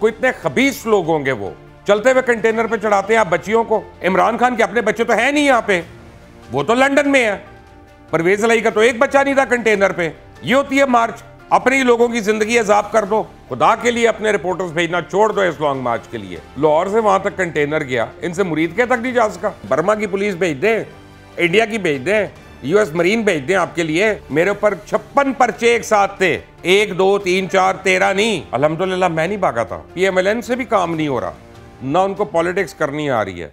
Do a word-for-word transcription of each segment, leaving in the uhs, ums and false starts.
कोई इतने खबीस लोग होंगे वो चलते हुए कंटेनर पे चढ़ाते हैं आप बच्चियों को। इमरान खान के अपने बच्चे तो है नहीं यहाँ पे, वो तो लंदन में है। परवेज इलाही का तो एक बच्चा नहीं था कंटेनर पे। ये होती है मार्च। अपने ही लोगों की जिंदगी अजाब कर दो। खुदा के लिए अपने रिपोर्टर्स भेजना छोड़ दो इस लॉन्ग मार्च के लिए। लाहौर से वहां तक कंटेनर गया, इनसे मुरीद के तक नहीं जा सका। बर्मा की पुलिस भेज दें, इंडिया की भेज दें, यूएस मरीन भेज दें आपके लिए। मेरे ऊपर छप्पन पर्चे एक साथ थे, एक दो तीन चार तेरह नहीं। अल्हम्दुलिल्लाह मैं नहीं भागा था। पीएमएलएन से भी काम नहीं हो रहा, ना उनको पॉलिटिक्स करनी आ रही है।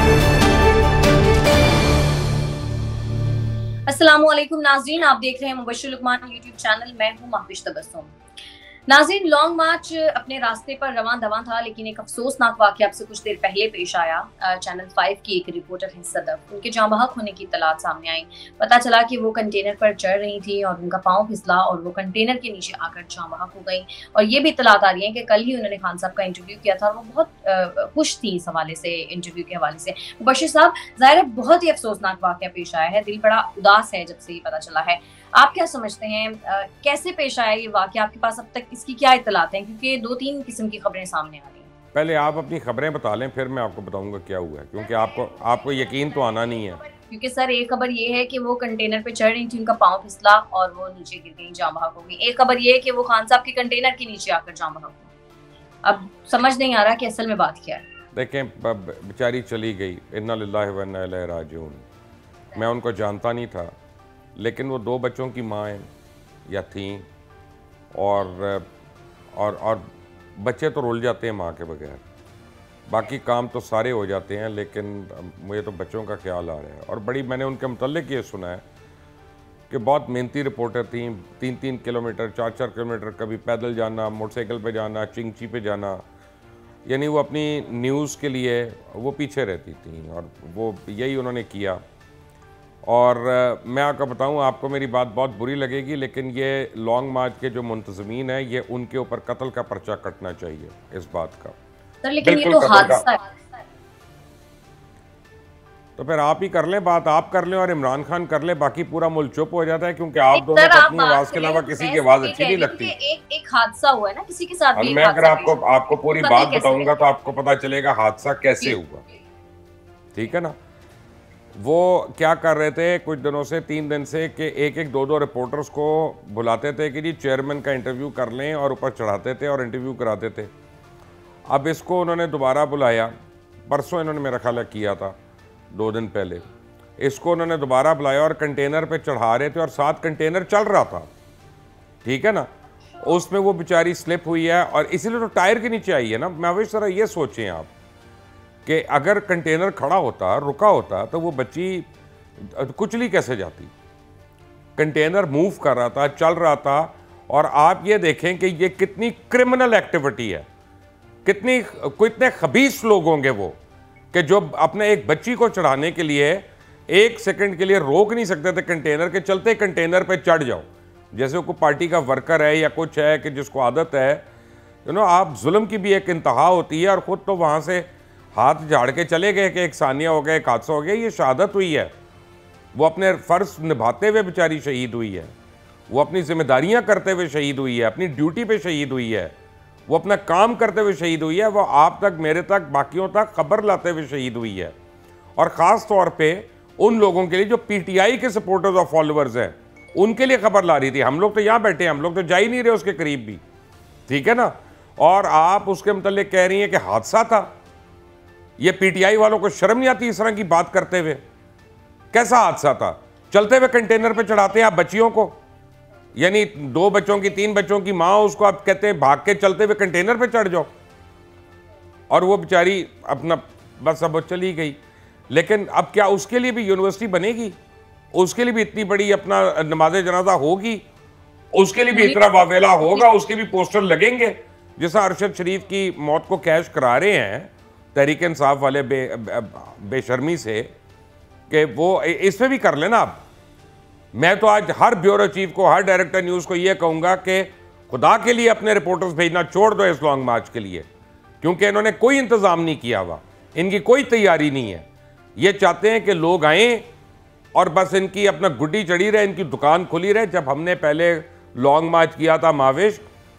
अस्सलामुअलैकुम नाज़रीन, आप देख रहे हैं मुबश्शिर लुकमान यूट्यूब चैनल। मैं हूं महविश तबस्सुम। नाज़रीन, लॉन्ग मार्च अपने रास्ते पर रवां दवां था, लेकिन एक अफसोसनाक वाक़या आपसे कुछ देर पहले पेश आया। चैनल फाइव की एक रिपोर्टर हैं सदफ, उनके जाँ बहक होने की इत्तलात सामने आई। पता चला कि वो कंटेनर पर चढ़ रही थी और उनका पाँव फिसला और वो कंटेनर के नीचे आकर जाँ बहक हो गई। और ये भी इत्तलात आ रही है कि कल ही उन्होंने खान साहब का इंटरव्यू किया था और वो बहुत खुश थी इस हवाले से, इंटरव्यू के हवाले से। मुबश्शिर साहब, ज़ाहिर है बहुत ही अफसोसनाक वाक़या पेश आया है, दिल बड़ा उदास है जब से ये पता चला है। आप क्या समझते हैं, आ, कैसे पेश आया ये वाक़या? आपके पास अब तक इसकी क्या इत्तलात हैं? क्योंकि दो तीन किस्म की खबरें सामने आ रही हैं। पहले आप अपनी खबरें बता लें, फिर मैं आपको बताऊंगा क्या हुआ है, क्योंकि आपको आपको यकीन तो आना नहीं है। क्योंकि सर, एक खबर ये है कि वो कंटेनर पे चढ़ रही थी, उनका पाँव फिसला और वो नीचे गिर गई, जाँ बहक हो गई। एक खबर ये है कि वो खान साहब के कंटेनर के नीचे आकर जाँ बहक हो गई। अब समझ नहीं आ रहा कि असल में बात क्या है। देखें, बेचारी चली गई, इन्ना लिल्लाहि व इन्ना इलैहि राजिऊन। मैं उनको जानता नहीं था, लेकिन वो दो बच्चों की माँ हैं या थीं, और और और बच्चे तो रुल जाते हैं माँ के बगैर, बाकी काम तो सारे हो जाते हैं, लेकिन मुझे तो बच्चों का ख्याल आ रहा है। और बड़ी मैंने उनके मुतल्लिक़ ये सुना है कि बहुत मेहनती रिपोर्टर थी, तीन तीन किलोमीटर चार चार किलोमीटर कभी पैदल जाना, मोटरसाइकिल पे जाना, चिंगची पे जाना, यानी वो अपनी न्यूज़ के लिए वो पीछे रहती थी और वो यही उन्होंने किया। और uh, मैं आपको बताऊं, आपको मेरी बात बहुत बुरी लगेगी, लेकिन ये लॉन्ग मार्च के जो मुंतज़मीन है, ये उनके ऊपर कत्ल का पर्चा कटना चाहिए इस बात का। सर, लेकिन ये तो हादसा है। तो फिर आप ही कर लें, बात आप कर लें और इमरान खान कर ले, बाकी पूरा मुल्क चुप हो जाता है, क्योंकि आप दोनों को अपनी आवाज़ के अलावा किसी की आवाज़ अच्छी नहीं लगती। एक एक हादसा हुआ है ना किसी के साथ भी। मैं अगर आपको आपको पूरी बात बताऊंगा तो आपको पता चलेगा हादसा कैसे हुआ, ठीक है ना। वो क्या कर रहे थे कुछ दिनों से, तीन दिन से, कि एक एक दो दो रिपोर्टर्स को बुलाते थे कि जी चेयरमैन का इंटरव्यू कर लें, और ऊपर चढ़ाते थे और इंटरव्यू कराते थे। अब इसको उन्होंने दोबारा बुलाया, परसों इन्होंने मेरा ख्याल किया था, दो दिन पहले इसको उन्होंने दोबारा बुलाया और कंटेनर पे चढ़ा रहे थे और साथ कंटेनर चल रहा था, ठीक है ना। उसमें वो बेचारी स्लिप हुई है और इसीलिए तो टायर के नीचे आई है ना। मैं वही तरह ये सोचें आप कि अगर कंटेनर खड़ा होता, रुका होता, तो वो बच्ची कुचली कैसे जाती। कंटेनर मूव कर रहा था, चल रहा था। और आप ये देखें कि ये कितनी क्रिमिनल एक्टिविटी है, कितनी कितने खबीस लोग होंगे वो, कि जो अपने एक बच्ची को चढ़ाने के लिए एक सेकंड के लिए रोक नहीं सकते थे कंटेनर के, चलते कंटेनर पे चढ़ जाओ। जैसे कोई पार्टी का वर्कर है या कुछ है कि जिसको आदत है, यू नो, आप जुल्म की भी एक इंतहा होती है, और ख़ुद तो वहाँ से हाथ झाड़ के चले गए कि एक सानिया हो गया, एक हादसा हो गया। ये शहादत हुई है, वो अपने फ़र्ज निभाते हुए बेचारी शहीद हुई है, वो अपनी जिम्मेदारियां करते हुए शहीद हुई है, अपनी ड्यूटी पे शहीद हुई है, वो अपना काम करते हुए शहीद हुई है, वो आप तक, मेरे तक, बाकियों तक खबर लाते हुए शहीद हुई है। और ख़ास तौर पे उन लोगों के लिए जो पीटीआई के सपोर्टर्स और फॉलोअर्स हैं, उनके लिए खबर ला रही थी। हम लोग तो यहाँ बैठे हैं, हम लोग तो जा ही नहीं रहे उसके करीब भी, ठीक है ना। और आप उसके मुतल्लिक़ कह रही हैं कि हादसा था। ये पीटीआई वालों को शर्म नहीं आती इस तरह की बात करते हुए? कैसा हादसा था? चलते हुए कंटेनर पे चढ़ाते हैं आप बच्चियों को, यानी दो बच्चों की, तीन बच्चों की माँ, उसको आप कहते हैं भाग के चलते हुए कंटेनर पे चढ़ जाओ। और वो बेचारी अपना बस अब वो चली गई। लेकिन अब क्या उसके लिए भी यूनिवर्सिटी बनेगी? उसके लिए भी इतनी बड़ी अपना नमाज जनाजा होगी? उसके लिए भी इतना वावेला होगा? उसके भी पोस्टर लगेंगे? जैसा अरशद शरीफ की मौत को कैश करा रहे हैं तहरीक इंसाफ वाले बे, बेशर्मी से, कि वो इसमें भी कर लेना। आप, मैं तो आज हर ब्यूरो चीफ को, हर डायरेक्टर न्यूज़ को ये कहूँगा कि खुदा के लिए अपने रिपोर्टर्स भेजना छोड़ दो इस लॉन्ग मार्च के लिए, क्योंकि इन्होंने कोई इंतज़ाम नहीं किया हुआ, इनकी कोई तैयारी नहीं है। ये चाहते हैं कि लोग आएँ और बस इनकी अपना गुड्डी चढ़ी रहे, इनकी दुकान खुली रहे। जब हमने पहले लॉन्ग मार्च किया था माविश,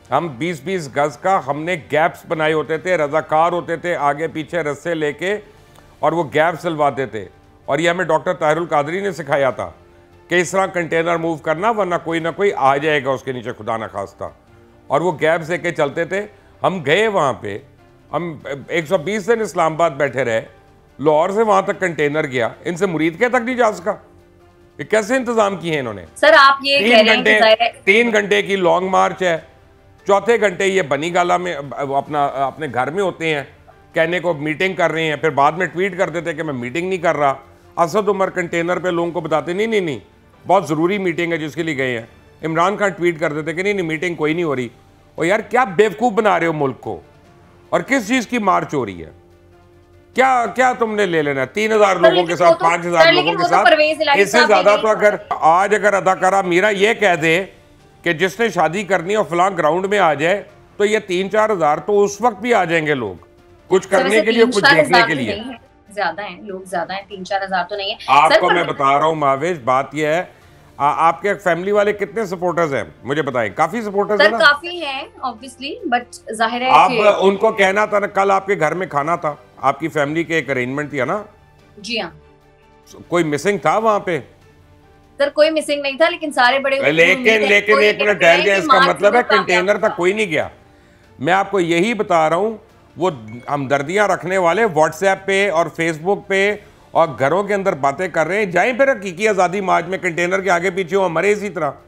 हम बीस बीस गज का हमने गैप्स बनाए होते थे, रजाकार होते थे, आगे पीछे रस्से लेके और वो गैप सिलवाते थे। और ये हमें डॉक्टर ताहिरुल कादरी ने सिखाया था कि इस तरह कंटेनर मूव करना, वरना कोई ना कोई आ जाएगा उसके नीचे, खुदा न खास्ता। और वो गैप्स लेके चलते थे। हम गए वहाँ पे, हम एक सौ बीस दिन इस्लामाबाद बैठे रहे, लाहौर से वहाँ तक कंटेनर गया, इनसे मुरीद के तक नहीं जा सका। ये कैसे इंतजाम किए हैं इन्होंने? सर आप ये कह रहे हैं कि घंटे तीन घंटे की लॉन्ग मार्च है, चौथे घंटे ये बनी गाला में अपना अपने घर में होते हैं, कहने को मीटिंग कर रहे हैं, फिर बाद में ट्वीट कर देते कि मैं मीटिंग नहीं कर रहा। असद उमर कंटेनर पे लोगों को बताते नहीं नहीं नहीं बहुत ज़रूरी मीटिंग है जिसके लिए गए हैं। इमरान खान ट्वीट कर देते कि नहीं नहीं मीटिंग कोई नहीं हो रही। और यार क्या बेवकूफ़ बना रहे हो मुल्क को, और किस चीज़ की मार्च हो रही है? क्या क्या तुमने ले लेना तीन हजार लोगों के साथ, पांच हजार लोगों के साथ? इससे ज्यादा तो अगर आज अगर अदाकारा मीरा ये कह दे कि जिसने शादी करनी है और फलां ग्राउंड में आ जाए, तो ये तीन चार हजार तो उस वक्त भी आ जाएंगे लोग, कुछ करने के लिए, कुछ देखने के लिए। ज्यादा हैं लोग, ज्यादा हैं, तीन चार हजार तो नहीं है। आपको मैं बता रहा हूँ मावेश, बात यह है, आ, आपके फैमिली वाले कितने सपोर्टर्स हैं मुझे बताएं? काफी सपोर्टर्स हैं ना? काफी हैं ऑब्वियसली, बट जाहिर है आप उनको कहना था ना, कल आपके घर में खाना था, आपकी फैमिली के एक अरेंजमेंट थी ना? जी हाँ। कोई मिसिंग था वहां पे? सर कोई मिसिंग नहीं था, लेकिन सारे बड़े लेकिन लेकिन एक मिनट ठहर गया, इसका मतलब है कंटेनर तक कोई नहीं गया। मैं आपको यही बता रहा हूँ, वो हमदर्दियां रखने वाले व्हाट्सएप पे और फेसबुक पे और घरों के अंदर बातें कर रहे हैं, जाएं फिर हकीकी आज़ादी मार्च में, कंटेनर के आगे पीछे वो मरे इसी तरह।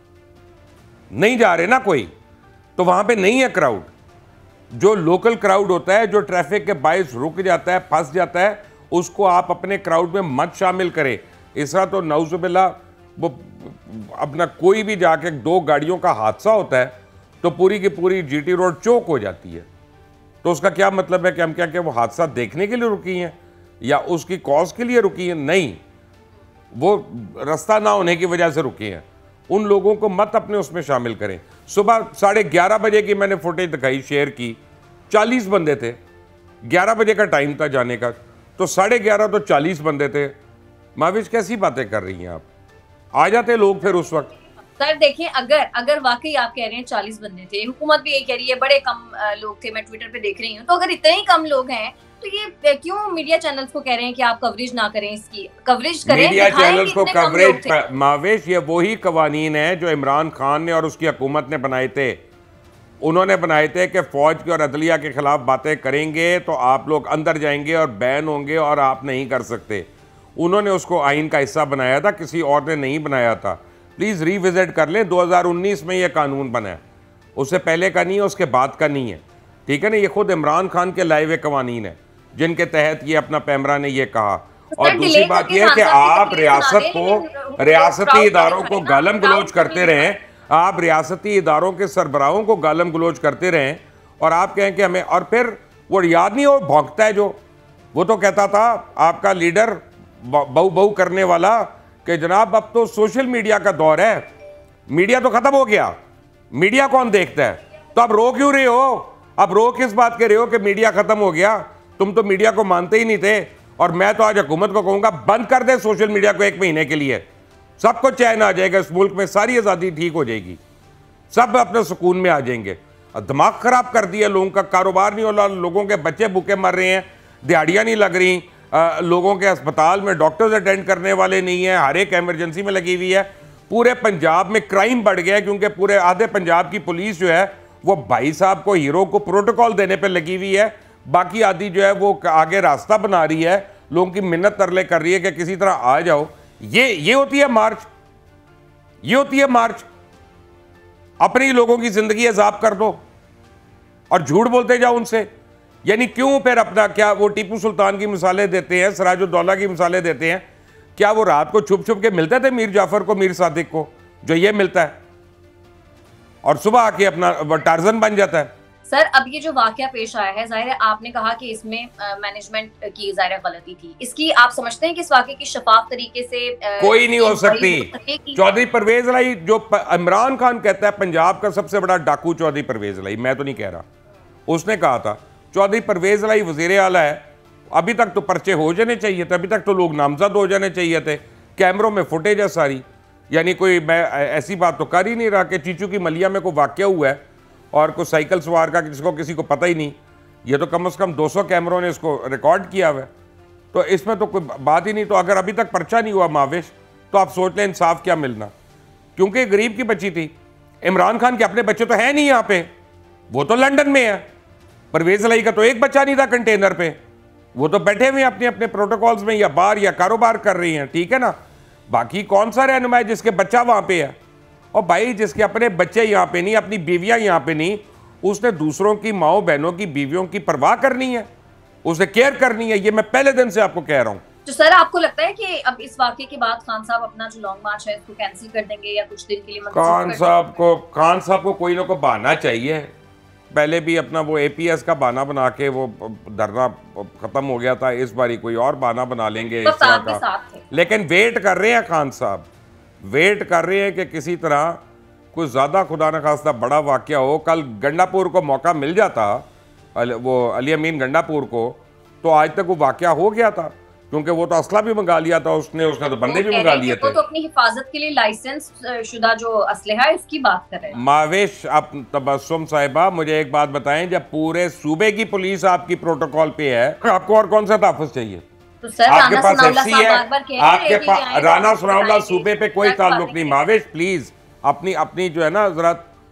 नहीं जा रहे ना कोई, तो वहां पे नहीं है क्राउड। जो लोकल क्राउड होता है, जो ट्रैफिक के बाइस रुक जाता है, फंस जाता है, उसको आप अपने क्राउड में मत शामिल करें। इस तरह तो नौजुबिल्ला वो अपना कोई भी जाके दो गाड़ियों का हादसा होता है तो पूरी की पूरी जीटी रोड चौक हो जाती है। तो उसका क्या मतलब है कि हम क्या क्या वो हादसा देखने के लिए रुकी हैं या उसकी कॉज के लिए रुकी हैं? नहीं, वो रास्ता ना होने की वजह से रुकी हैं। उन लोगों को मत अपने उसमें शामिल करें। सुबह साढ़े ग्यारह बजे की मैंने फुटेज दिखाई, शेयर की, चालीस बंदे थे, ग्यारह बजे का टाइम था जाने का, तो साढ़े ग्यारह तो चालीस बंदे थे। माविश कैसी बातें कर रही हैं आप? आ जाते लोग फिर उस वक्त। सर देखिए, अगर अगर वाकई आप कह रहे हैं चालीस बंदे थे, हुकूमत भी यही कह रही है बड़े कम लोग थे, मैं ट्विटर पे देख रही हूँ, तो अगर इतने ही कम लोग हैं तो ये क्यों मीडिया चैनल्स को कह रहे हैं कि आप कवरेज ना करें, इसकी कवरेज करें, मीडिया चैनल्स को कवरेज? मावेश, ये वही कवानीन है जो इमरान खान ने और उसकी हुकूमत ने बनाए थे। उन्होंने बनाए थे कि फौज की और अदलिया के खिलाफ बातें करेंगे तो आप लोग अंदर जाएंगे और बैन होंगे और आप नहीं कर सकते। उन्होंने उसको आइन का हिस्सा बनाया था, किसी और ने नहीं बनाया था। प्लीज़ रिविजिट कर लें, दो हज़ार उन्नीस में ये कानून बना है, उससे पहले का नहीं है, उसके बाद का नहीं है, ठीक है ना? ये खुद इमरान खान के लाए हुए कवानीन है जिनके तहत ये अपना पैमरा ने ये कहा। और दूसरी बात यह है कि आप रियासत को, रियासती इदारों को गालम गलोच करते रहें, आप रियासती इदारों के सरबराहों को गालम गलोच करते रहें और आप कहें कि हमें, और फिर वो याद नहीं, वो भौंकता है जो, वो तो कहता था आपका लीडर बहु बहु करने वाला कि जनाब अब तो सोशल मीडिया का दौर है, मीडिया तो खत्म हो गया, मीडिया कौन देखता है? तो आप रो क्यों रहे हो? अब रो किस बात के रहे हो कि मीडिया खत्म हो गया? तुम तो मीडिया को मानते ही नहीं थे। और मैं तो आज हुकूमत को कहूंगा बंद कर दे सोशल मीडिया को एक महीने के लिए, सबको चैन आ जाएगा इस मुल्क में, सारी आज़ादी ठीक हो जाएगी, सब अपने सुकून में आ जाएंगे। दिमाग खराब कर दिया लोगों का, कारोबार नहीं हो रहा, लोगों के बच्चे भूखे मर रहे हैं, दिहाड़ियाँ नहीं लग रही, आ, लोगों के अस्पताल में डॉक्टर्स अटेंड करने वाले नहीं है, हर एक एमरजेंसी में लगी हुई है। पूरे पंजाब में क्राइम बढ़ गया है क्योंकि पूरे आधे पंजाब की पुलिस जो है वो भाई साहब को, हीरो को प्रोटोकॉल देने पर लगी हुई है, बाकी आदि जो है वो आगे रास्ता बना रही है, लोगों की मिन्नत तरले कर रही है कि किसी तरह आ जाओ। ये ये होती है मार्च, ये होती है मार्च। अपनी लोगों की जिंदगी अजाब कर दो और झूठ बोलते जाओ उनसे। यानी क्यों फिर अपना, क्या वो टीपू सुल्तान की मिसालें देते हैं, सिराजुद्दौला की मिसालें देते हैं, क्या वो रात को छुप छुप के मिलते थे मीर जाफर को, मीर सादिक को, जो ये मिलता है, और सुबह आके अपना टार्जन बन जाता है? सर अब ये जो वाकया पेश आया है, जाहिर है आपने कहा कि इसमें मैनेजमेंट की जाहिर गलती थी, इसकी आप समझते हैं कि इस वाकये की शफाफ तरीके से आ, कोई नहीं हो सकती। चौधरी परवेज लाई, जो इमरान खान कहता है पंजाब का सबसे बड़ा डाकू चौधरी परवेज लाई, मैं तो नहीं कह रहा, उसने कहा था चौधरी परवेज लाई वजीर आला है, अभी तक तो पर्चे हो जाने चाहिए थे, अभी तक तो लोग नामजद हो जाने चाहिए थे, कैमरों में फुटेज है सारी। यानी कोई मैं ऐसी बात तो कर ही नहीं रहा कि चीचू की मलिया में कोई वाकया हुआ है और कुछ साइकिल सवार का जिसको किसी को पता ही नहीं। ये तो कम से कम दो सौ कैमरों ने इसको रिकॉर्ड किया हुआ है, तो इसमें तो कोई बात ही नहीं। तो अगर अभी तक पर्चा नहीं हुआ माविश, तो आप सोच लें इंसाफ क्या मिलना, क्योंकि गरीब की बच्ची थी। इमरान खान के अपने बच्चे तो है नहीं यहाँ पे, वो तो लंदन में है। परवेज इलाही का तो एक बच्चा नहीं था कंटेनर पे, वो तो बैठे हुए अपने अपने प्रोटोकॉल्स में या बाहर या कारोबार कर रही हैं, ठीक है ना। बाकी कौन सा रहनुमा है जिसके बच्चा वहाँ पे है? और भाई जिसके अपने बच्चे यहाँ पे नहीं, अपनी बीवियाँ यहाँ पे नहीं, उसने दूसरों की माओ बहनों की बीवियों की परवाह करनी है, उसे केयर करनी है। ये मैं पहले दिन से आपको कह रहा हूँ। तो सर आपको लगता है कि अब इस वाकये के बाद खान साहब अपना जो लॉन्ग मार्च है इसको कैंसिल कर देंगे या कुछ दिन के लिए मंसूख खान कर साहब को खान साहब को कोई ना कोई बहाना चाहिए। पहले भी अपना वो एपीएस का बहाना बना के वो धरना खत्म हो गया था, इस बारी कोई और बहाना बना लेंगे तो इस तरह साथ में का। साथ थे। लेकिन वेट कर रहे हैं खान साहब, वेट कर रहे हैं कि किसी तरह कुछ ज़्यादा खुदा न खास्ता बड़ा वाकया हो। कल गंडापुर को मौका मिल जाता, अल, वो अली अमीन गंडापुर को, तो आज तक वो वाकया हो गया था, क्योंकि वो तो असला भी मंगा लिया था उसने उसने तो बंदे भी मंगा लिए थे। वो तो अपनी हिफाजत के लिए लाइसेंस शुदा जो असलहा है उसकी बात कर रहे हैं। माविश आप तबस्सुम साहिबा मुझे एक बात बताएं, जब पूरे सूबे की पुलिस आपकी प्रोटोकॉल पे है, आपको और कौन सा तहफ़्फ़ुज़ चाहिए? तो सर आपके राना पास सनाउल्लाह एफसी साहब है, बार बार कह रहे आपके हैं कि पास यहाँ राना पे सनाउल्लाह बताएंगे, सूबे पे कोई सच ताल्लुक बातें नहीं। कह माविश प्लीज अपनी अपनी जो है ना जरा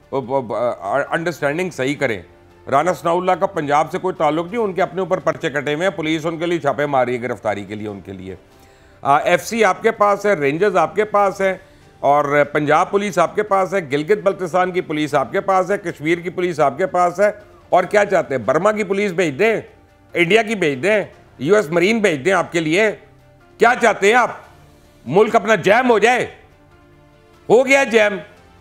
अंडरस्टैंडिंग सही करें। राना सनाउल्लाह का पंजाब से कोई ताल्लुक नहीं, उनके अपने ऊपर पर्चे कटे हुए हैं, पुलिस उनके लिए छापे मारी है गिरफ्तारी के लिए उनके लिए। एफ सी आपके पास है, रेंजर्स आपके पास है, और पंजाब पुलिस आपके पास है, गिलगित बल्तिस्तान की पुलिस आपके पास है, कश्मीर की पुलिस आपके पास है। और क्या चाहते हैं? बर्मा की पुलिस भेज दें, इंडिया की भेज दें, यूएस मरीन भेज दें आपके लिए? क्या चाहते हैं आप? मुल्क अपना जैम हो जाए? हो गया जैम,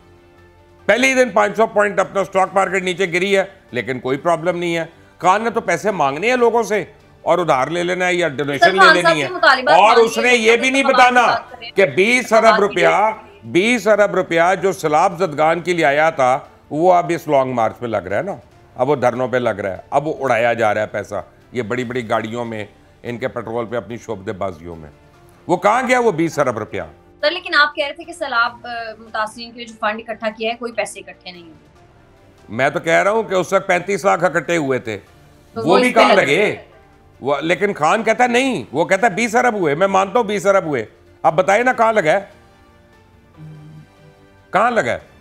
पहले ही दिन पाँच सौ पॉइंट अपना स्टॉक मार्केट नीचे गिरी है, लेकिन कोई प्रॉब्लम नहीं है। खान ने तो पैसे मांगने हैं लोगों से और उधार ले लेना है या डोनेशन ले लेनी है, और उसने ये भी नहीं बताना कि बीस अरब रुपया बीस अरब रुपया जो सैलाब ज़दगान के लिए आया था वो अब इस लॉन्ग मार्च पे लग रहा है ना, अब वो धरनों पे लग रहा है, अब वो उड़ाया जा रहा है पैसा ये बड़ी बड़ी गाड़ियों में, इनके पेट्रोल पे, अपनी शोबदेबाजियों में। वो कहाँ गया वो बीस अरब रुपया? सर लेकिन आप कह रहे थे कि सैलाब मुतासिरीन के लिए जो फंड इकट्ठा किया है कोई पैसे इकट्ठे नहीं हुए। मैं तो कह रहा हूँ कि उस वक्त पैंतीस लाख इकट्ठे हुए थे, तो वो भी कहाँ लगे? वो लेकिन खान कहता है नहीं, वो कहता है बीस अरब हुए। मैं मानता हूँ बीस अरब हुए, अब बताइए ना कहाँ लगा है, कहाँ लगा है?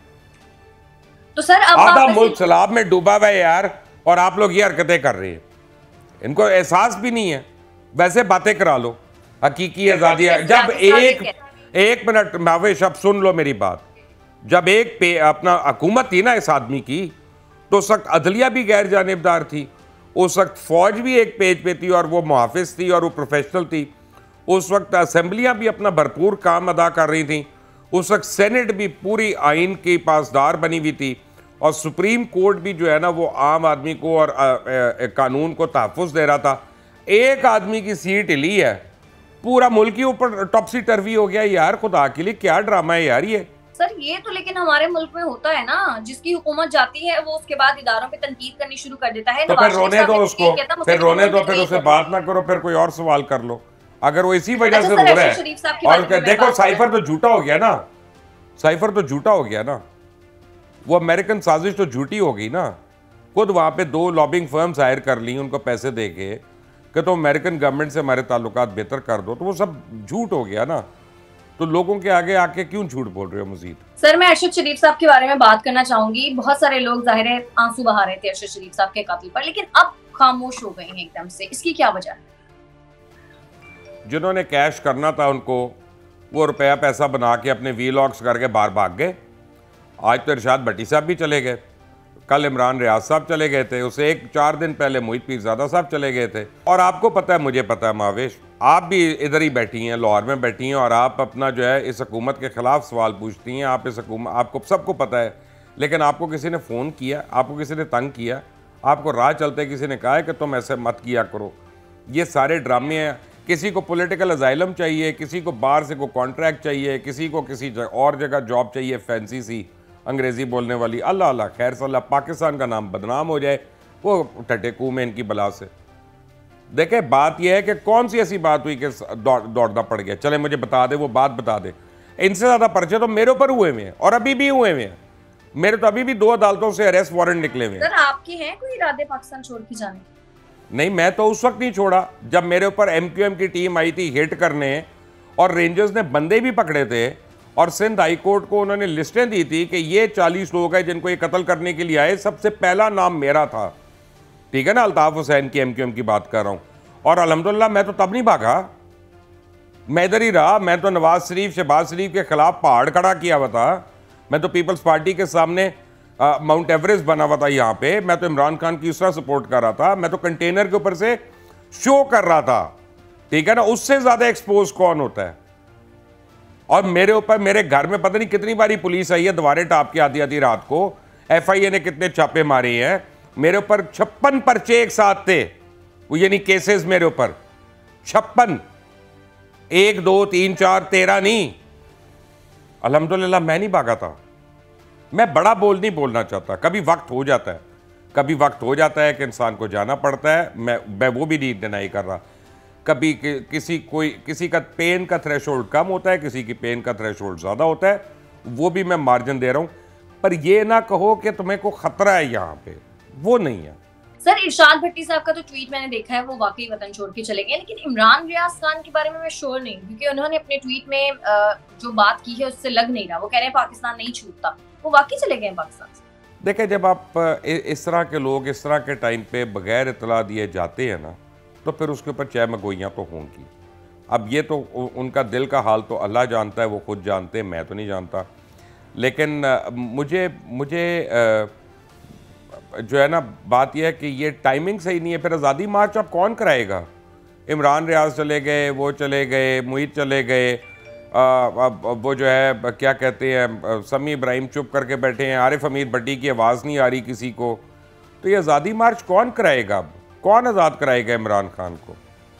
तो सर अब आधा मुल्क सैलाब में डूबा हुआ है यार, और आप लोग ये हरकतें कर रहे हैं। इनको एहसास भी नहीं है, वैसे बातें करा लो। हकीकी आजादी है जब एक एक मिनट मावेश, अब सुन लो मेरी बात। जब एक पे अपना हुकूमत थी ना इस आदमी की, तो उस वक्त अदलिया भी गैर जानिबदार थी, उस वक्त फौज भी एक पेज पे थी और वो मुहाफिज थी और वो प्रोफेशनल थी, उस वक्त असेंबलियां भी अपना भरपूर काम अदा कर रही थी, उस वक्त सेनेट भी पूरी आइन की पासदार बनी हुई थी, और सुप्रीम कोर्ट भी जो है ना वो आम आदमी को और आ, आ, आ, कानून को तहफ़्फ़ुज़ दे रहा था। एक आदमी की सीट हिली है, पूरा मुल्क के ऊपर टॉपसी टर्वी हो गया यार। खुदा के लिए क्या ड्रामा है यार ये। सर ये तो लेकिन हमारे मुल्क में होता है ना, जिसकी हुकूमत जाती है वो उसके बाद इदारों पे तनकीद करनी शुरू कर देता है। तो फिर रोने दो उसको, फिर रोने दो, फिर उससे बात ना करो, फिर कोई और सवाल कर लो अगर वो इसी वजह से रो रहा है। और देखो साइफर तो झूठा हो गया ना, साइफर तो झूठा हो गया ना, वो अमेरिकन साजिश तो झूठी हो गई ना। खुद वहाँ पे दो लॉबिंग फर्म्स हायर कर ली उनको पैसे दे के कि तो अमेरिकन गवर्नमेंट से हमारे ताल्लुकात बेहतर कर दो, तो वो सब झूठ हो गया ना। तो लोगों के आगे आके क्यों झूठ बोल रहे हो मजीद? सर मैं अरशद शरीफ साहब के बारे में बात करना चाहूंगी। बहुत सारे लोग जाहिर है आंसू बहा रहे थे अरशद शरीफ साहब के कत्ल पर, लेकिन अब खामोश हो गए हैं एकदम से, इसकी क्या वजह है? जिन्होंने कैश करना था उनको वो रुपया पैसा बना के अपने वीलॉग्स करके बाहर भाग गए। आज तो इरशाद भट्टी साहब भी चले गए, कल इमरान रियाज साहब चले गए थे, उससे एक चार दिन पहले मोहित पीरज़ादा साहब चले गए थे। और आपको पता है, मुझे पता है मावेश, आप भी इधर ही बैठी हैं, लाहौर में बैठी हैं, और आप अपना जो है इस हुकूमत के ख़िलाफ़ सवाल पूछती हैं। आप इस हुकूमत, आपको सबको पता है, लेकिन आपको किसी ने फ़ोन किया, आपको किसी ने तंग किया, आपको राह चलते किसी ने कहा है कि तुम ऐसे मत किया करो। ये सारे ड्रामे हैं। किसी को पॉलिटिकल अजाइलम चाहिए, किसी को बाहर से कोई कॉन्ट्रैक्ट चाहिए, किसी को किसी और जगह जॉब चाहिए फैंसी सी अंग्रेज़ी बोलने वाली। अल्लाह अल्लाह खैर सल्ला, पाकिस्तान का नाम बदनाम हो जाए वो टटेकू में इनकी बला से। देखें बात यह है कि कौन सी ऐसी बात हुई कि दौड़ दौड़ना पड़ गया। चले मुझे बता दे, वो बात बता दे। इनसे ज़्यादा पर्चे तो मेरे ऊपर हुए हुए हैं और अभी भी हुए हुए हैं। मेरे तो अभी भी दो अदालतों से अरेस्ट वारंट निकले हुए हैं। सर आपके हैं कोई इरादे पाकिस्तान छोड़ के जाने? नहीं, मैं तो उस वक्त नहीं छोड़ा जब मेरे ऊपर एमक्यूएम की टीम आई थी हिट करने, और रेंजर्स ने बंदे भी पकड़े थे, और सिंध हाई कोर्ट को उन्होंने लिस्टें दी थी कि ये चालीस लोग हैं जिनको ये कत्ल करने के लिए आए, सबसे पहला नाम मेरा था। ठीक है ना, अल्ताफ हुसैन की एमक्यूएम की बात कर रहा हूं। और अल्हम्दुलिल्लाह मैं तो तब नहीं भागा, मैं इधर ही रहा। मैं तो नवाज शरीफ, शहबाज शरीफ के खिलाफ पहाड़ खड़ा किया हुआ था। मैं तो पीपल्स पार्टी के सामने माउंट एवरेस्ट बना हुआ था यहाँ पे। मैं तो इमरान खान की उस तरह सपोर्ट कर रहा था। मैं तो कंटेनर के ऊपर से शो कर रहा था। ठीक है ना, उससे ज्यादा एक्सपोज कौन होता है? और मेरे ऊपर, मेरे घर में पता नहीं कितनी बारी पुलिस आई है दीवारें टाप के आधी आधी रात को। एफआईए ने कितने छापे मारे हैं मेरे ऊपर। छप्पन पर्चे एक साथ थे, वो यानी केसेस मेरे ऊपर छप्पन, एक दो तीन चार तेरह नहीं। अल्हम्दुलिल्लाह मैं नहीं भागा था। मैं बड़ा बोल नहीं बोलना चाहता। कभी वक्त हो जाता है, कभी वक्त हो जाता है कि इंसान को जाना पड़ता है। मैं मैं वो भी नहीं डिनाई कर रहा। कभी कि, किसी कोई किसी का पेन का थ्रेशोल्ड कम होता है, किसी की पेन का थ्रेशोल्ड ज़्यादा होता है, वो भी मैं मार्जिन दे रहा हूँ। पर ये ना कहो कि तुम्हें को खतरा है यहाँ पे, वो नहीं है। सर इरशाद भट्टी साहब का तो ट्वीट मैंने देखा है, वो वाकई वतन छोड़ के चले गए, लेकिन इमरान रियाज खान के बारे में मैं श्योर नहीं, क्योंकि उन्होंने अपने ट्वीट में जो बात की है उससे लग नहीं रहा। वो कह रहे हैं पाकिस्तान नहीं छूटता, वो वाकई चले गए पाकिस्तान से। देखिए, जब आप इस तरह के लोग इस तरह के टाइम पे बगैर इतला दिए जाते हैं ना, तो फिर उसके ऊपर चाय मगोइयाँ तो होंगी। अब ये तो उनका दिल का हाल तो अल्लाह जानता है, वो खुद जानते हैं, मैं तो नहीं जानता। लेकिन मुझे मुझे जो है ना, बात यह है कि ये टाइमिंग सही नहीं है। फिर आज़ादी मार्च अब कौन कराएगा? इमरान रियाज चले गए, वो चले गए, मुईद चले गए, अब वो जो है क्या कहते हैं, समी इब्राहिम चुप करके बैठे हैं, आरिफ अमीर भट्टी की आवाज़ नहीं आ रही किसी को। तो ये आज़ादी मार्च कौन कराएगा? अब कौन आज़ाद कराएगा इमरान खान को?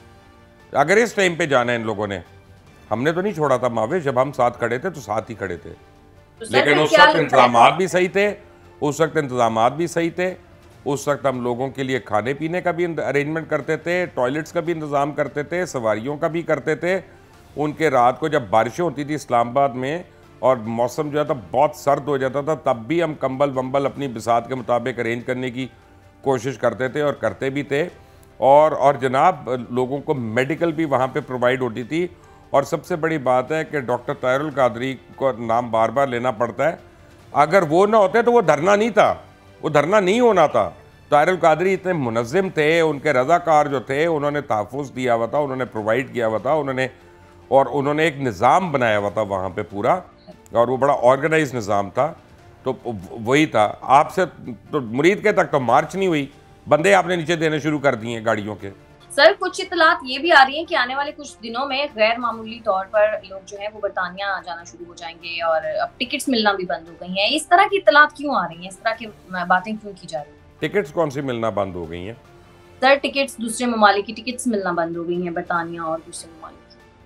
अगर इस टाइम पे जाना है इन लोगों ने, हमने तो नहीं छोड़ा था मावे, जब हम साथ खड़े थे तो साथ ही खड़े थे। तो लेकिन उस वक्त इंतजाम भी सही थे, उस वक्त इंतजाम भी सही थे। उस वक्त हम लोगों के लिए खाने पीने का भी अरेंजमेंट करते थे, टॉयलेट्स का भी इंतज़ाम करते थे, सवारियों का भी करते थे। उनके रात को जब बारिशें होती थी इस्लामाबाद में और मौसम जो है तो बहुत सर्द हो जाता था, तब भी हम कंबल वंबल अपनी बिसात के मुताबिक अरेंज करने की कोशिश करते थे और करते भी थे। और और जनाब, लोगों को मेडिकल भी वहाँ पे प्रोवाइड होती थी। और सबसे बड़ी बात है कि डॉक्टर ताहिरुल कादरी को नाम बार बार लेना पड़ता है। अगर वो ना होते तो वो धरना नहीं था, वो धरना नहीं होना था। ताहिरुल कादरी इतने मुनज़्ज़िम थे, उनके रज़ाकार जो थे उन्होंने तहफ़्फ़ुज़ दिया हुआ था, उन्होंने प्रोवाइड किया हुआ था, उन्होंने और उन्होंने एक निज़ाम बनाया हुआ था वहाँ पे पूरा, और वो बड़ा ऑर्गेनाइज निज़ाम था। तो वही था। आपसे तो मुरीद के तक तो मार्च नहीं हुई, बंदे आपने नीचे देने शुरू कर दिए गाड़ियों के। सर कुछ इतलात ये भी आ रही हैं कि आने वाले कुछ दिनों में गैर मामूली तौर पर लोग जो है वो बरतानिया जाना शुरू हो जाएंगे और अब टिकट्स मिलना भी बंद हो गई हैं। इस तरह की इतलात क्यों आ रही हैं? इस तरह की बातें क्यों की जा रही हैं? टिकट्स कौन सी मिलना बंद हो गई हैं? सर टिकट्स, दूसरे ममालिक की टिकट्स मिलना बंद हो गई हैं, बरतानिया और दूसरे ममालिक।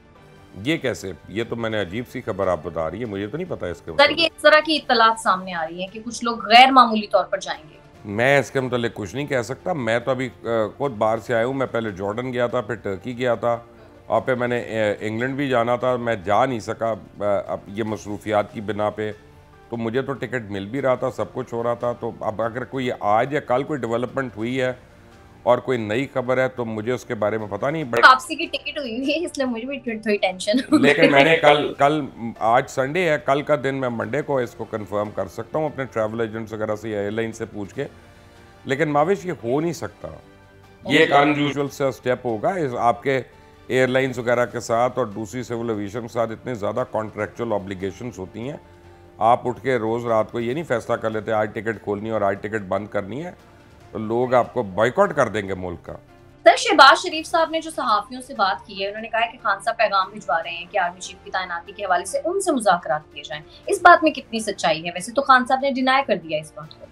ये कैसे? ये तो मैंने अजीब सी खबर आप बता रही है, मुझे तो नहीं पता इसके। सर ये इस तरह की इत्तलात सामने आ रही है कि कुछ लोग गैर मामूली तौर पर जाएंगे। मैं इसके मतलब कुछ नहीं कह सकता। मैं तो अभी खुद बाहर से आया हूँ। मैं पहले जॉर्डन गया था, फिर टर्की गया था, और फिर मैंने इंग्लैंड भी जाना था। मैं जा नहीं सका अब ये मसरूफियात की बिना पे। तो मुझे तो टिकट मिल भी रहा था, सब कुछ हो रहा था। तो अब अगर कोई आज या कल कोई डेवलपमेंट हुई है और कोई नई खबर है तो मुझे उसके बारे में पता नहीं। बट वापसी की टिकट हुई हुई है, इसलिए मुझे भी थोड़ी टेंशन हो। लेकिन मैंने कल कल आज संडे है, कल का दिन मैं मंडे को इसको कंफर्म कर सकता हूँ अपने ट्रैवल एजेंट्स वगैरह से या एयरलाइन से पूछ के। लेकिन माविश ये हो नहीं सकता, ये एक अनयूजुअल सा स्टेप होगा इस आपके एयरलाइंस वगैरह के साथ और दूसरी सिविल एविएशन के साथ। इतने ज़्यादा कॉन्ट्रेक्चुअल ऑब्लिगेशंस होती हैं। आप उठ के रोज़ रात को ये नहीं फैसला कर लेते आज टिकट खोलनी है और आज टिकट बंद करनी है, तो लोग आपको बॉयकॉट कर देंगे मुल्क का। सर शहबाज शरीफ साहब ने जो सहाफ़ियों से बात की है, उन्होंने कहा है कि खान साहब पैगाम भिजवा रहे हैं कि आर्मी चीफ की तैनाती के हवाले से उनसे मुज़ाकरात किए जाएं। इस बात में कितनी सच्चाई है? वैसे तो खान साहब ने डिनाई कर दिया इस बात को।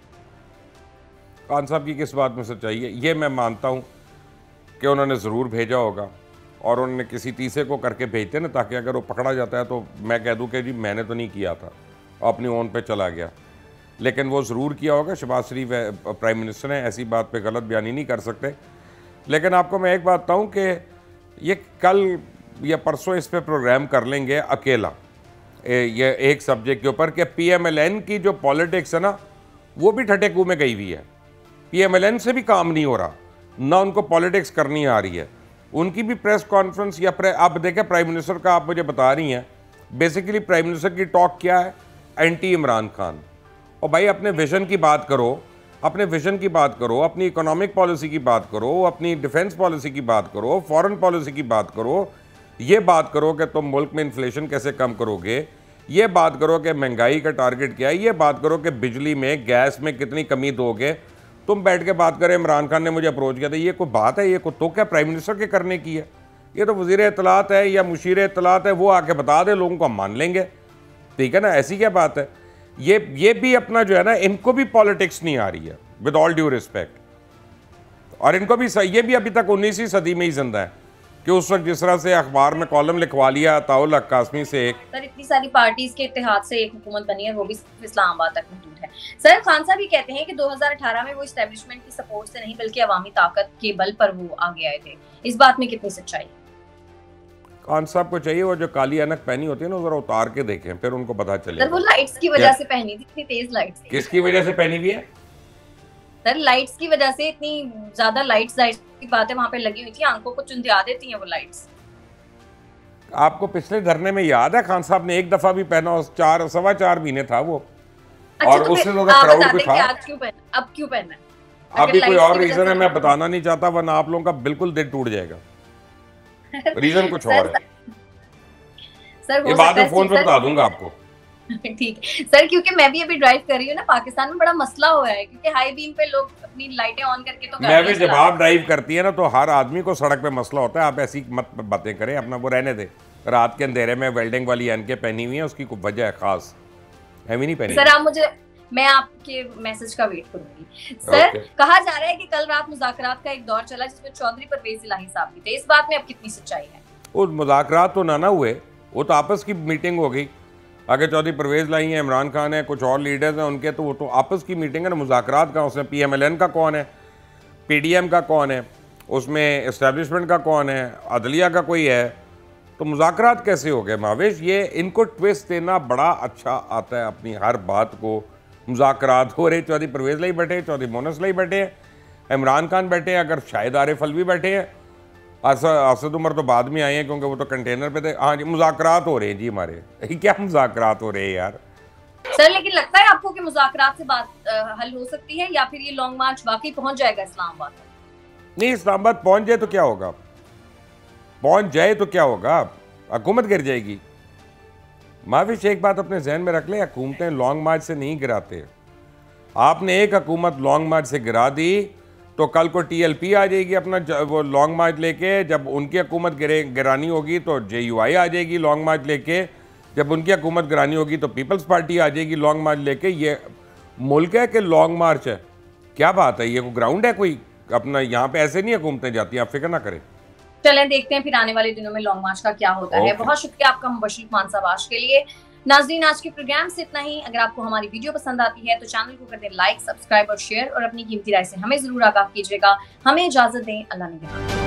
खान साहब की किस बात में सच्चाई है? ये मैं मानता हूँ कि उन्होंने ज़रूर भेजा होगा, और उन्होंने किसी तीसरे को करके भेजते ना, ताकि अगर वो पकड़ा जाता है तो मैं कह दूँ कि जी मैंने तो नहीं किया था, अपनी ओन पे चला गया। लेकिन वो ज़रूर किया होगा। शहबाज शरीफ प्राइम मिनिस्टर हैं, ऐसी बात पे गलत बयानी नहीं कर सकते। लेकिन आपको मैं एक बात बताऊँ कि ये कल या परसों इस पे प्रोग्राम कर लेंगे अकेला, ये एक सब्जेक्ट के ऊपर कि पीएमएलएन की जो पॉलिटिक्स है ना वो भी ठटे कुएं में गई हुई है। पीएमएलएन से भी काम नहीं हो रहा, ना उनको पॉलिटिक्स करनी आ रही है। उनकी भी प्रेस कॉन्फ्रेंस या प्रे, आप देखें प्राइम मिनिस्टर का, आप मुझे बता रही हैं बेसिकली प्राइम मिनिस्टर की टॉक क्या है, एंटी इमरान खान। और भाई अपने विजन की बात करो, अपने विजन की बात करो, अपनी इकोनॉमिक पॉलिसी की बात करो, अपनी डिफेंस पॉलिसी की बात करो, फॉरेन पॉलिसी की बात करो, ये बात करो कि तुम मुल्क में इन्फ्लेशन कैसे कम करोगे, ये बात करो कि महंगाई का टारगेट क्या है, ये बात करो कि बिजली में गैस में कितनी कमी दोगे। तुम बैठ के बात करें इमरान खान ने मुझे अप्रोच किया था, ये कोई बात है? ये कोई तो क्या प्राइम मिनिस्टर के करने की है? ये तो वज़ीर इत्तलात है या मुशीर इत्तलात है, वो आके बता दे, लोगों को हम मान लेंगे, ठीक है ना। ऐसी क्या बात है? ये ये भी अपना जो है ना, इनको भी पॉलिटिक्स नहीं आ रही है, विद ऑल ड्यू रिस्पेक्ट। और इनको भी ये भी अभी तक उन्नीसवीं सदी में ही जिंदा है कि उस वक्त जिस तरह से अखबार में कॉलम लिखवा लिया ताउल कासमी से एक सर, इतनी सारी पार्टीज के इत्तेहाद से एक हुकूमत बनी है, वो भी इस्लामाबाद तक महदूद है। सर, खान साहब भी कहते हैं कि दो हज़ार अठारह में वो एस्टेब्लिशमेंट की सपोर्ट से नहीं बल्कि अवामी ताकत के बल पर वो आगे आए थे। इस बात में कितनी सच्चाई? खान साहब को चाहिए वो जो काली ऐनक पहनी होती है ना, जरा उतार के देखें, फिर उनको पता चलेगा। सर, वो लाइट्स की वजह से पहनी थी, इतनी तेज लाइट्स। किसकी वजह से पहनी हुई है? सर, लाइट्स की वजह से, इतनी ज्यादा लाइट्स की बातें वहां पे लगी हुई थी, आंखों को चुंधिया देती हैं वो लाइट्स। आपको पिछले धरने में याद है खान साहब ने एक दफा भी पहना, उस चार सवा चार महीने था वो। अच्छा, और तो उससे ज्यादा क्राउड भी था। आज क्यों पहना, अब क्यों पहना है? अभी कोई और रीजन है, मैं बताना नहीं चाहता, वरना आप लोगों का बिल्कुल दिल टूट जाएगा। रीजन कुछ और है सर, ये बात मैं फोन पे बता दूंगा आपको। ठीक है सर, क्योंकि मैं भी अभी ड्राइव कर रही हूँ ना, पाकिस्तान में बड़ा मसला हुआ है क्योंकि हाई बीम पे लोग अपनी लाइटें ऑन करके तो मैं भी जब आप ड्राइव करती है ना तो हर आदमी को सड़क पे मसला होता है। आप ऐसी मत बातें करें, अपना वो रहने दे। रात के अंधेरे में वेल्डिंग वाली एनके पहनी हुई है, उसकी कोई वजह है खास? हैवी नहीं पहनी। सर, आप मुझे, मैं आपके मैसेज का वेट करूंगी। Sir, okay. कहा जा रहा है कि कल रात मुज़ाकरात का एक दौर चला जिसमें चौधरी परवेज इलाही साहब भी थे। इस बात में अब कितनी सच्चाई है? वो मुज़ाकरात तो ना ना हुए, वो तो आपस की मीटिंग हो गई। आगे चौधरी परवेज लाई है, इमरान खान है, कुछ और लीडर्स हैं उनके, तो वो तो आपस की मीटिंग है ना। मुज़ाकरात का उसमें पीएमएलएन का कौन है, पीडीएम का कौन है, उसमें इस्टेब्लिशमेंट का कौन है, अदलिया का कोई है, तो मुज़ाकरात कैसे हो गए? मावेश, ये इनको ट्विस्ट देना बड़ा अच्छा आता है अपनी हर बात को। मुज़ाकरात हो रहे, चौधरी परवेज लाई बैठे, चौधरी मोनस लाई बैठे हैं, इमरान खान बैठे हैं, अगर शाहिद आरिफ अलवी बैठे हैं, असद उमर तो बाद में आए हैं क्योंकि वो तो कंटेनर पे थे। हाँ जी, मुज़ाकरात हो रहे हैं जी हमारे। क्या मुज़ाकरात हो रहे हैं यार? सर, लेकिन लगता है आपको कि मुज़ाकरात से बात हल हो सकती है या फिर ये लॉन्ग मार्च वाकई पहुंच जाएगा इस्लामाबाद? नहीं, इस्लामाबाद पहुंच जाए तो क्या होगा, पहुंच जाए तो क्या होगा, हुकूमत गिर जाएगी। माविश, एक बात अपने जहन में रख ले, हुकूमतें लॉन्ग मार्च से नहीं गिराते। आपने एक हुकूमत लॉन्ग मार्च से गिरा दी तो कल को टीएलपी आ जाएगी अपना वो लॉन्ग मार्च लेके। जब उनकी हुकूमत गिरे गिरानी होगी तो जेयूआई आ जाएगी लॉन्ग मार्च लेके। जब उनकी हुकूमत गिरानी होगी तो पीपल्स पार्टी आ जाएगी लॉन्ग मार्च लेके। ये मुल्क है कि लॉन्ग मार्च है? क्या बात है, ये कोई ग्राउंड है कोई? अपना यहाँ पे ऐसे नहीं हुकूमतें जाती, आप फिक्र ना करें। चलें देखते हैं फिर आने वाले दिनों में लॉन्ग मार्च का क्या होता है। बहुत शुक्रिया आपका मुबश्शिर उस्मान साहब आज के लिए। नाज़रीन, आज के प्रोग्राम से इतना ही। अगर आपको हमारी वीडियो पसंद आती है तो चैनल को कर दें लाइक, सब्सक्राइब और शेयर, और अपनी कीमती राय से हमें जरूर आगाह कीजिएगा। हमें इजाजत दें। अल्लाह निगहबान।